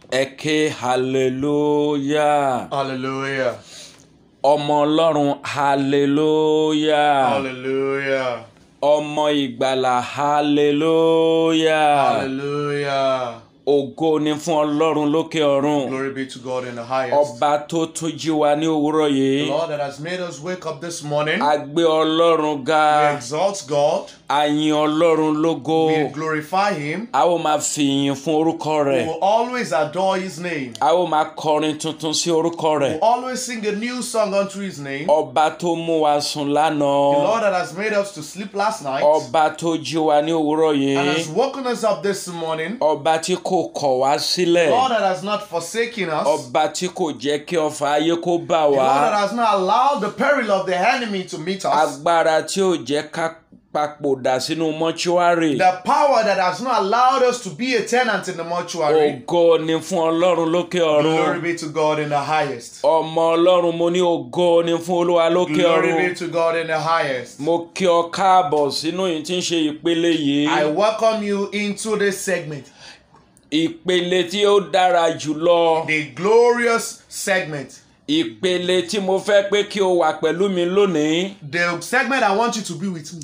Eke hallelujah. Hallelujah. Ọmọ Ọlọ́run hallelujah. Hallelujah. Ọmọ ìgbàlà hallelujah. Hallelujah. Ògo ni fún Ọlọ́run lókè ọ̀run. Glory be to God in the highest. Ọba tó tún jí wa ní òwúrọ̀ The yìí. Lord that has made us wake up this morning. A gbé Ọlọ́run We ga. exalt God. A yìn Ọlọ́run lógo. We glorify Him. A ó máa fìyìn fún orúkọ We rẹ̀. will always adore His name. A ó máa kọrin tuntun sí orúkọ We rẹ̀. will always sing a new song unto His name. Ọba tó mú wa sùn The lánàá. Lord that has made us to sleep last night Ọba tó jí wa ní òwúrọ̀ and has yìí. woken us up this morning. Ọba tí kò kọ̀ wá The sílẹ̀. Lord that has not forsaken us. Ọba tí kò jẹ́ kí ọfà ayé kó bà The Lord that wá. has not allowed the peril of the enemy to meet us. Agbára tí ò jẹ́ ká papòdà sínú mọ́ṣúárì. The power that has not allowed us to be a tenant in the mortuary. Ògo ni fún Ọlọ́run lókè Glory ọ̀run. be to God in the highest. Ọmọ Ọlọ́run mo ní ògo ni fún Olúwa lókè Glory ọ̀run. be to God in the highest. Mo kí ọ káàbọ̀ sínú èyí tí ń ṣe ìpele yìí. I welcome you into this segment, Ìpele tí ó dára jùlọ. the glorious segment, Ìpele tí mo fẹ́ pé kí o wà pẹ̀lú mi lónìí. the segment I want you to be with me.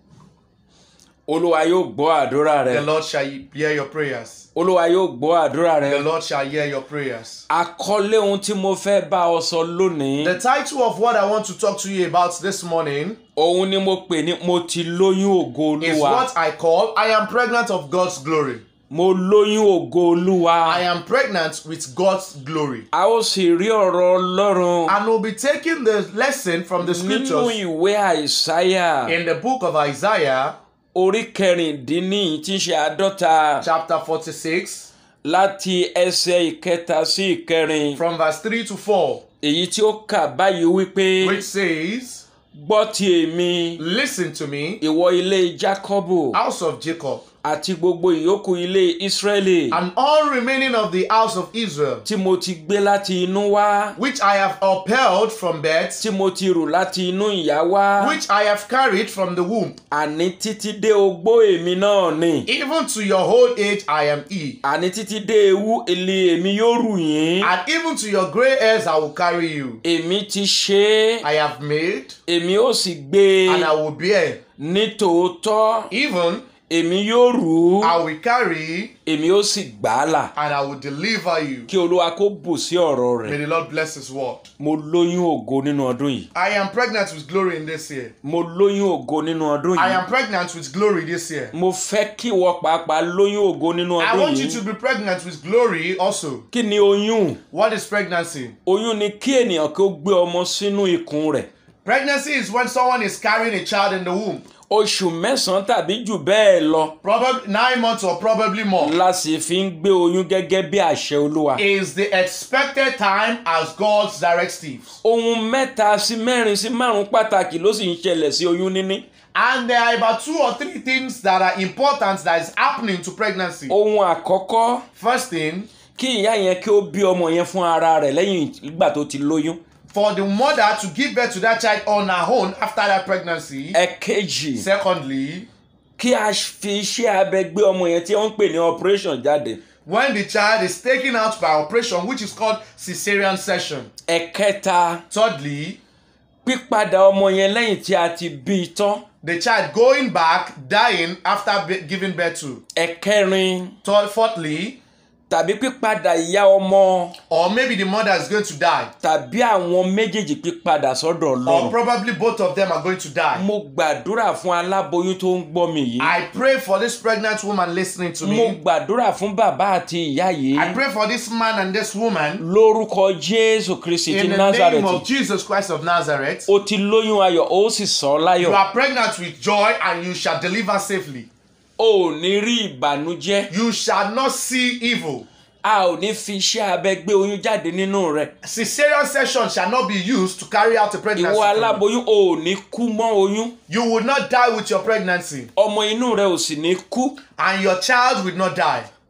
Olúwa yóò gbọ́ àdúrà The rẹ. Lord shall hear your prayers. Olúwa yóò gbọ́ àdúrà The rẹ. Lord shall hear your prayers. Àkọlé ohun tí mo fẹ́ bá ọ sọ lónìí. The title of what I want to talk to you about this morning Òun ni mo pè ní mo ti lóyún ògo is Olúwa. what I call I am pregnant of God's glory. Mo lóyún ògo Olúwa. I am pregnant with God's glory. A ó sì rí ọ̀rọ̀ Ọlọ́run And we'll be taking the lesson from the nínú scriptures ìwé Àìsáyà in the book of Isaiah, orí kẹrìndínní tí ń ṣe àádọ́ta chapter 46, láti ẹsẹ̀ ìkẹta sí ìkẹrin. from verse 3 to 4, Èyí tí ó kà báyìí wípé which says, gbọ́ ti èmi "Listen to me, ìwọ ilé Jákọ́bù house of Jacob, àti gbogbo ìyókù ilé Ísírẹ́lì and all remaining of the house of Israel, tí mo ti gbé láti inú wá which I have upheld from birth, tí mo ti rù láti inú ìyá wá which I have carried from the womb. àní títí dé ogbó èmi náà ni Even to your old age I am he, àní títí dé ewu èlé èmi yóò rù yín. and even to your grey hairs I will carry you. Èmi ti ṣe é I have made, èmi ó sì gbé and e I will bear. ní tòótọ́ Even èmi yóò rù ú I will carry, èmi ó sì gbà á là. and I will deliver you." Kí Olúwa kó bù sí ọ̀rọ̀ May rẹ̀. the Lord bless His word. Mo lóyún ògo nínú ọdún yìí. I am pregnant with glory in this year. Mo lóyún ògo nínú ọdún I yìí. am pregnant with glory this year. Mo fẹ́ kí ìwọ pàápàá lóyún ògo nínú I ọdún want you yìí. to be pregnant with glory also. Kí ni oyún? What is pregnancy? Oyún ni kí ènìyàn kí ó gbé ọmọ sínú ikùn rẹ̀. Pregnancy is when someone is carrying a child in the womb, Oṣù mẹ́sàn-án tàbí jù bẹ́ẹ̀ lọ probably 9 months or probably more. la sì fi ń gbé oyún gẹ́gẹ́ bí àṣẹ Olúwa. Is the expected time as God's directives. Ohun mẹ́ta sí mẹ́rin sí márùn-ún pàtàkì ló sì ń ṣẹlẹ̀ sí oyún níní. And there are about 2 or 3 things that are important that is happening to pregnancy. Ohun àkọ́kọ́ First thing, kí ìyá yẹn kí ó bí ọmọ yẹn fún ara rẹ̀ lẹ́yìn ìgbà tó ti lóyún. for the mother to give birth to that child on her own after that pregnancy. Ẹ̀kejì Secondly, kí a fi iṣẹ́ abẹ gbé ọmọ yẹn tí wọ́n ń pè ní operation jáde. when the child is taken out by operation, which is called cesarean section. Ẹ̀kẹta Thirdly, pípadà ọmọ yẹn lẹ́yìn tí a ti bí i tán. the child going back, dying after giving birth to. Ẹ̀kẹrin Fourthly, tàbí pípadà ìyá ọmọ or maybe the mother is going to die, tàbí àwọn méjèèjì pípadà sọ́dọ̀ or Ọlọ́run. probably both of them are going to die. Mo gbàdúrà fún aláboyún tó ń gbọ́ mi yìí. I pray for this pregnant woman listening to Mo me. gbàdúrà fún bàbá àti ìyá yìí. I pray for this man and this woman Lórúkọ Jésù Kristi ti in the name Násárẹ́tì. of Jesus Christ of Nazareth. O ti lóyún ayọ̀, ó sì sọ ọ́ You láyọ̀. are pregnant with joy and you shall deliver safely. O ò ní rí ìbànújẹ́. You shall not see evil. A ò ní fi iṣẹ́ abẹ gbé oyún jáde nínú rẹ̀. Cesarean section shall not be used to carry out a pregnancy. Ìwọ aláboyún o ò ní kú mọ́ oyún. You will not die with your pregnancy, Ọmọ inú rẹ ò sì ní kú. and your child will not die.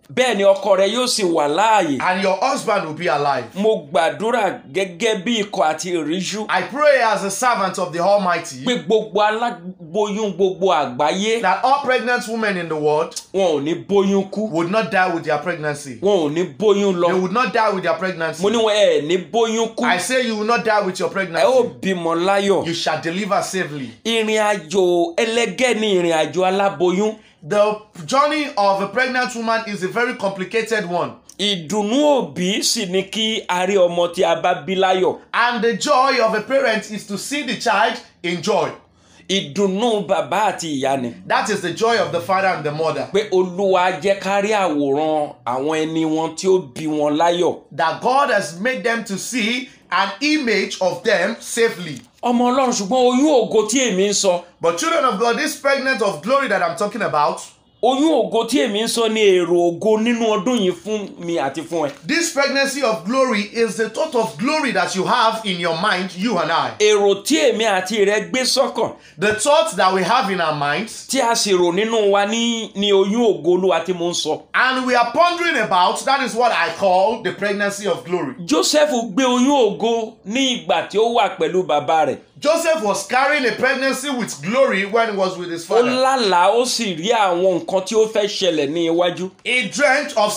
bẹ́ẹ̀ ni ọkọ rẹ yóò sì wà láàyè. and your husband will be alive. Mo gbàdúrà gẹ́gẹ́ bí ikọ̀ àti ìríjú I pray as a servant of the Almighty pé gbogbo aláboyún gbogbo àgbáyé that all pregnant women in the world wọn ò ní bóyún kú, would not die with their pregnancy. wọn ò ní bóyún They lọ. would not die with their pregnancy. Mo ní wọn ẹ̀ ní bóyún kú, I say you will not die with your ẹ ó pregnancy. bímọ láyọ̀. You shall deliver safely. Ìrìn àjò ẹlẹ́gẹ́ ni ìrìn àjò aláboyún. The journey of a pregnant woman is a very complicated one. Ìdùnnú òbí sì ni kí a rí ọmọ tí a bá bí láyọ̀. And the joy of a parent is to see the child in joy. Ìdùnnú bàbá àti ìyá ni That is the joy of the father and the mother. pé Olúwa jẹ́ ká rí àwòrán àwọn ẹni wọn tí ó bí wọn láyọ̀. That God has made them to see an image of them safely. Ọmọ Ọlọ́run, ṣùgbọ́n oyún ògo tí èmi ń sọ, But children of God, this pregnant of glory that I'm talking about, oyún ògo tí èmi ń sọ ni èrò ògo nínú ọdún yìí fún mi àti fún ẹ. this pregnancy of glory is the thought of glory that you have in your mind, you and I. Èrò tí èmi àti rẹ gbé sọ́kàn The thoughts that we have in our minds, tí a sì rò nínú wa ní oyún ògo Olúwa tí mo ń sọ. and we are pondering about, that is what I call the pregnancy of glory. Joseph gbé oyún ògo ní ìgbà tí ó wà pẹ̀lú bàbá rẹ̀. Joseph was carrying a pregnancy with glory when he was with his Ó father. lálàá ó sì rí àwọn nǹkan tí ó fẹ́ ṣẹlẹ̀ ní iwájú. He dreamt of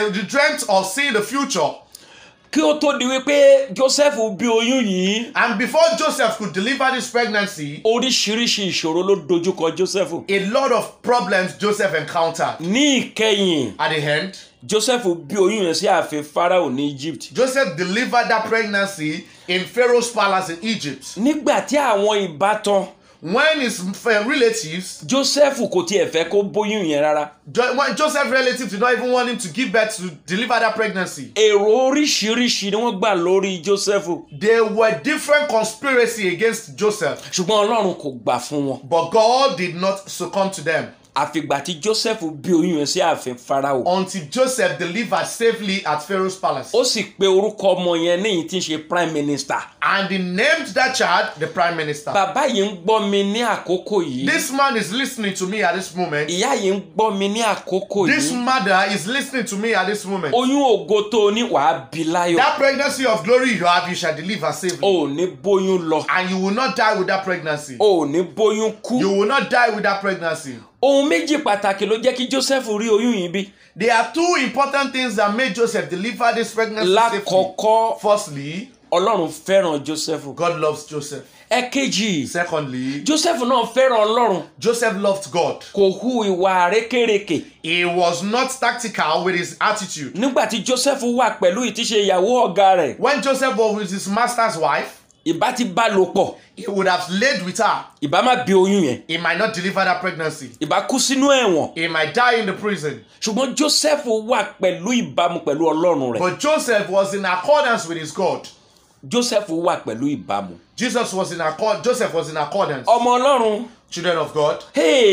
seeing the future. Kí ó tó di wípé Joseph bí oyún yìí, And before Joseph could deliver this pregnancy, oríṣiríṣi ìṣòro ló dojúkọ Joseph. a lot of problems Joseph encountered. Ní ìkẹyìn, At the end, Joseph bí oyún yẹn sí ààfin Pharaoh ní Egypt. Joseph delivered that pregnancy in Pharaoh's palace in Egypt. Nígbà tí àwọn ìbátan When his relatives, Joseph kò tiẹ̀ fẹ́ kó bóyún yẹn rárá. when Joseph's relatives did not even want him to give birth to deliver that pregnancy, Èrò oríṣiríṣi ni wọ́n gbà lórí Joseph. there were different conspiracy against Joseph. Ṣùgbọ́n Ọlọ́run kò gbà fún wọn. But God did not succumb to them Àfìgbà tí Joseph bí oyún yẹn sí ààfin Pharaoh. until Joseph delivered safely at Pharaoh's palace. Ó sì pe orúkọ ọmọ yẹn níyìí tí ń ṣe prime minister. And he named that child the prime minister. Bàbá yìí ń gbọ́ mi ní àkókò yìí. This man is listening to me at this moment. Ìyá yìí ń gbọ́ mi ní àkókò This yìí. mother is listening to me at this moment. Oyún ògo tó o ní wàá bí láyọ̀. That pregnancy of glory you have, you shall deliver safely. O ò ní bóyún lọ. And you will not die with that pregnancy. O ò ní bóyún kú. You will not die with that pregnancy. Ohun méjì pàtàkì ló jẹ́ kí Joseph rí oyún yìí bí. There are two important things that made Joseph deliver this pregnancy safely. Lákọ̀ọ́kọ́, Firstly, Ọlọ́run fẹ́ràn Joseph. God loves Joseph. Ẹ̀kejì, Secondly, Joseph náà fẹ́ràn Ọlọ́run. Joseph loved God. Kò hu ìwà àrékèrèkè. He was not tactical with his attitude. Nígbà tí Joseph wà pẹ̀lú ìtíṣe ìyàwó ọ̀gá rẹ̀, When Joseph was with his master's wife, ìbá ti bá lò pọ̀, he would have laid with her. ìbá má bí oyún yẹn, He might not deliver that pregnancy. ìbá kú sínú ẹ̀wọ̀n. He might die in the prison. Ṣùgbọ́n Joseph wà pẹ̀lú ìbámu pẹ̀lú Ọlọ́run rẹ̀. But Joseph was in accordance with his God. Joseph wà pẹ̀lú ìbámu. Joseph was in accordance. Ọmọ Ọlọ́run, Children of God.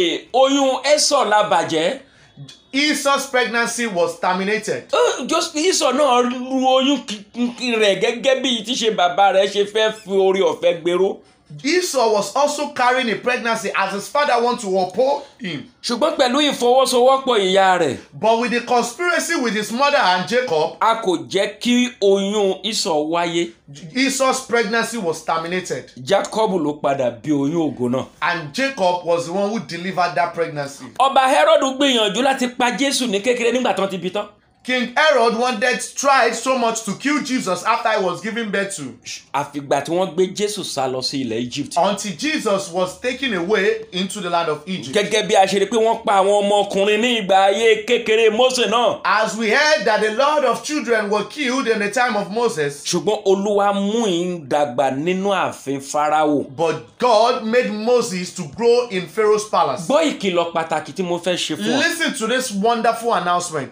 oyún Esau la bàjẹ́. Esau's pregnancy was terminated. Esau náà ru oyún rẹ̀ gẹ́gẹ́ bí tíṣe bàbá rẹ̀ ṣe fẹ́ fi orí ọ̀fẹ́ gbèrò. Esau was also carrying a pregnancy as his father wanted to uphold him. Ṣùgbọ́n pẹ̀lú ìfọwọ́sowọ́pọ̀ ìyá rẹ̀, But with the conspiracy with his mother and Jacob, a kò jẹ́ kí oyún Esau wáyé. Esau's pregnancy was terminated. Jacob ló padà bí oyún ògo náà. And Jacob was the one who delivered that pregnancy. Ọba Herod gbìyànjú láti pa Jésù ní kékeré nígbà tán ti bí tán. King Herod tried so much to kill Jesus after he was given birth to. Àfìgbà tí wọ́n gbé Jésù sá lọ sí ilẹ̀ Egypt. Until Jesus was taken away into the land of Egypt. Gẹ́gẹ́ bí a ṣe rí pé wọ́n pa àwọn ọmọkùnrin ní ìgbà ayé kékeré Mósè náà. As we heard that a lot of children were killed in the time of Moses. Ṣùgbọ́n Olúwa mú ìyìn dàgbà nínú ààfin Fáráò. But God made Moses to grow in Pharaoh's palace. Gbọ́ ìkìlọ̀ pàtàkì tí mo fẹ́ ṣe fún ọ. Listen to this wonderful announcement.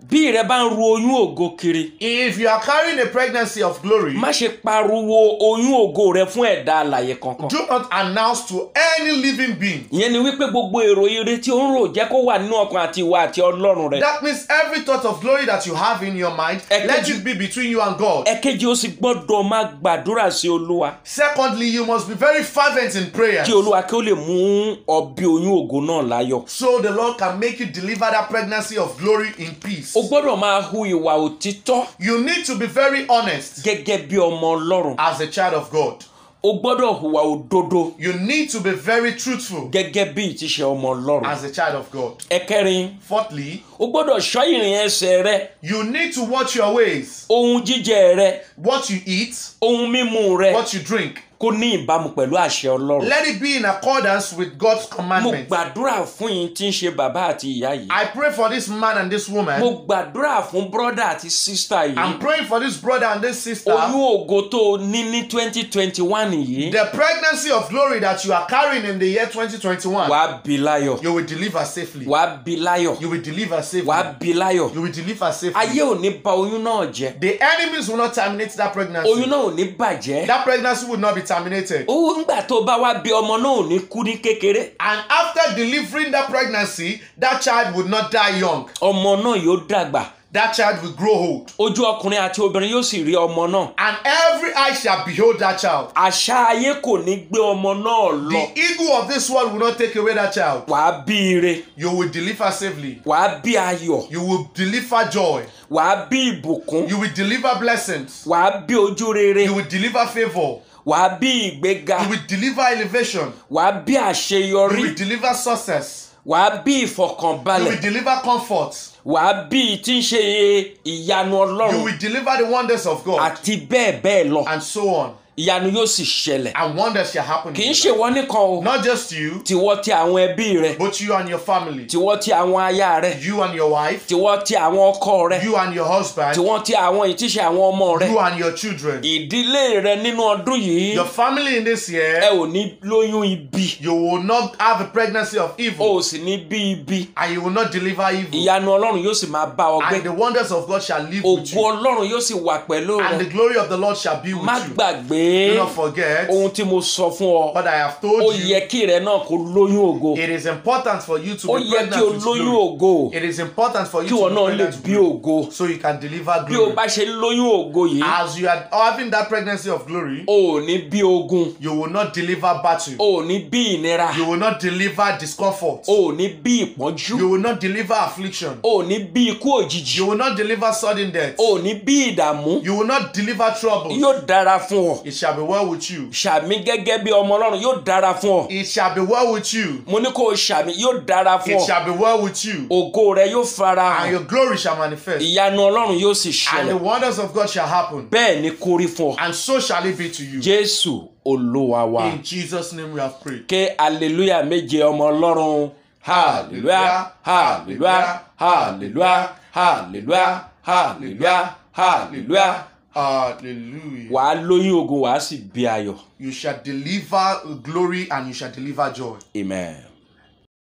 bí rẹ bá ń ru oyún ògo kiri, If you are carrying a pregnancy of glory, má ṣe pariwo oyún ògo rẹ fún ẹ̀dá alààyè kankan. do not announce to any living being. ìyẹn ni wípé gbogbo èrò ire tí ó ń rò jẹ́ kó wà nínú ọkàn àti ìwà àti Ọlọ́run rẹ. That means every thought of glory that you have in your mind, let it be between you and God. ẹ̀kejì ó sì gbọ́dọ̀ máa gbàdúrà sí Olúwa Secondly, you must be very fervent in prayer, kí Olúwa kí ó lè mú ọ bí oyún ògo náà láyọ̀. so the Lord can make you deliver that pregnancy of glory in peace. o gbọ́dọ̀ máa hu ìwà òtítọ́ You need to be very honest gẹ́gẹ́ bí ọmọ Ọlọ́run. as a child of God. o gbọ́dọ̀ hùwà òdodo You need to be very truthful gẹ́gẹ́ bí ìtíṣe ọmọ Ọlọ́run. as a child of God. ẹ̀kẹrin, Fourthly, o gbọ́dọ̀ ṣọ́ ìrìn ẹsẹ̀ rẹ, you need to watch your ways, ohun jíjẹ rẹ, what you eat, ohun mímu rẹ what you drink. kó ní ìbámu pẹ̀lú àṣẹ Ọlọ́run. Let it be in accordance with God's mo commandments. gbàdúrà fún yín tí ń ṣe bàbá àti ìyá yìí. I pray for this man and this woman. mo gbàdúrà fún brọ́dà àti sísítà yìí. I'm praying for this brother and this sister. oyún ògo tó o ní ní 2021 yìí. The pregnancy of glory that you are carrying in the year 2021, wàá bí láyọ̀. you will deliver safely. wàá bí láyọ̀. You will deliver safely. wàá bí láyọ̀. You will deliver safely. ayé ò ní bà oyún náà jẹ́. The enemies will not terminate that pregnancy. oyún náà ò ní bàjẹ́. That pregnancy will not be terminated. ńgbà tó bá wá bí ọmọ náà ò ní kú ní kékeré. And after delivering that pregnancy, that child would not die young. ọmọ náà yóò dàgbà. That child will grow old. ojú ọkùnrin àti obìnrin yóò sì rí ọmọ náà. And every eye shall behold that child. àṣà ayé kò ní gbé ọmọ náà lọ. The eagle of this world will not take away that child. wàá bí ire. You will deliver safely. wàá bí ayọ̀. You will deliver joy. wàá bí ìbùkún. You will deliver blessings. wàá bí ojú rere. You will deliver favor. wàá bí ìgbéga. You will deliver elevation. wàá bí You àṣeyọrí. will deliver success. wàá bí You ìfọ̀kànbalẹ̀. will deliver comfort. wàá bí tí ń ṣe ìyanu You Ọlọ́run will deliver the wonders of God. àti bẹ́ẹ̀ bẹ́ẹ̀ lọ. And so on. ìyanu yóò sì ṣẹlẹ̀. And wonders shall happen. kì í in ṣe your life. wọ́n nìkan o. Not just you, tiwọ́ ti àwọn ẹbí rẹ. but you and your family. tiwọ́ ti àwọn aya rẹ. You and your wife. tiwọ́ ti àwọn ọkọ rẹ. You and your husband. tiwọ́ ti àwọn ìtíṣe àwọn ọmọ rẹ. You and your children. ìdílé rẹ nínú ọdún yìí. Your family in this ẹ year. ò ní lóyún ibi. You will not have a pregnancy of o evil. ò sì ní bí ibi. And you will not deliver evil. ìyanu Ọlọ́run yóò sì máa bá ọ And gbé. the wonders of God shall live with ògo you. Ọlọ́run yóò sì wà pẹ̀lú And rẹ. the glory of the Lord shall be with má you. gbàgbé Do not forget ohun tí mo sọ fún ọ. what I have ó told you. yẹ kí rẹ náà kó lóyún ògo. It is important for you to ó be yẹ kí o pregnant with lóyún glory. ògo. It is important for you kí to wọn be náà lè pregnant bí with glory, ògo. so you can deliver bí o glory. bá ṣe lóyún ògo yìí. As you are having that pregnancy of glory, o ò ní bí ogun. you will not deliver battle. o ò ní bí ìnira. You will not deliver discomfort. o ò ní bí ìpọ́njú. You will not deliver affliction. o ò ní bí ikú òjijì. You will not deliver sudden death. o ò ní bí ìdààmú. You will not deliver trouble. yóò dára fún ọ. It shall be well with you. ṣàmì gẹ́gẹ́ bí ọmọ Ọlọ́run yóò dára fún ọ. It shall be well with you. mo ní kó o ṣàmì yóò dára fún It ọ. shall be well with you. ògo rẹ yóò fara And hàn. your glory shall manifest. ìyanu Ọlọ́run yóò sì And the ṣẹlẹ̀. wonders of God shall happen. bẹ́ẹ̀ ni kó rí fún ọ. And so shall it be to you. Jésù Olúwa wa. In Jesus' name we have prayed. ké hallelujah méje ọmọ Ọlọ́run. hallelujah hallelujah hallelujah hallelujah hallelujah hallelujah. Hallelujah. wàá lóyún ogun wàá sì bí ayọ̀. You shall deliver glory and you shall deliver joy. Amen.